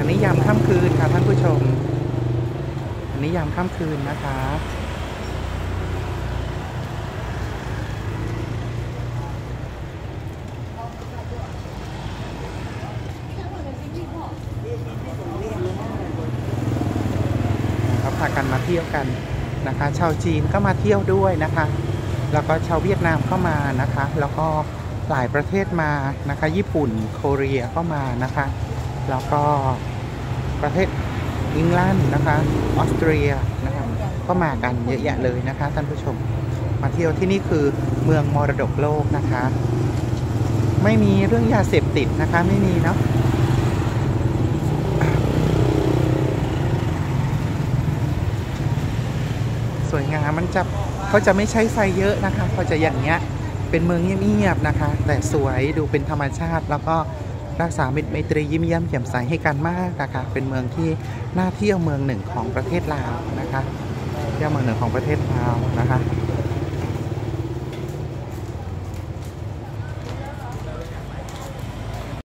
นี้ยามค่ำคืนค่ะท่านผู้ชมอันนี้ยามค่ำคืนนะคะเขาพากันมาเที่ยวกันนะคะชาวจีนก็มาเที่ยวด้วยนะคะแล้วก็ชาวเวียดนามก็มานะคะแล้วก็หลายประเทศมานะคะญี่ปุ่นโคเรียก็มานะคะแล้วก็ประเทศอังกฤษนะคะออสเตรียนะคะก็มากันเยอะแยะเลยนะคะท่านผู้ชมมาเที่ยวที่นี่คือเมืองมรดกโลกนะคะไม่มีเรื่องยาเสพติดนะคะไม่มีเนาะสวยงามมันจะเขาจะไม่ใช้ไฟเยอะนะคะเขาจะอย่างเงี้ยเป็นเมืองเงียบๆนะคะแต่สวยดูเป็นธรรมชาติแล้วก็รักษามิตรไมตรียิ้มแย้มแจ่มใสให้กันมากนะคะเป็นเมืองที่น่าเที่ยวเมืองหนึ่งของประเทศลาวนะคะเที่ยวเมืองหนึ่งของประเทศลาวนะคะ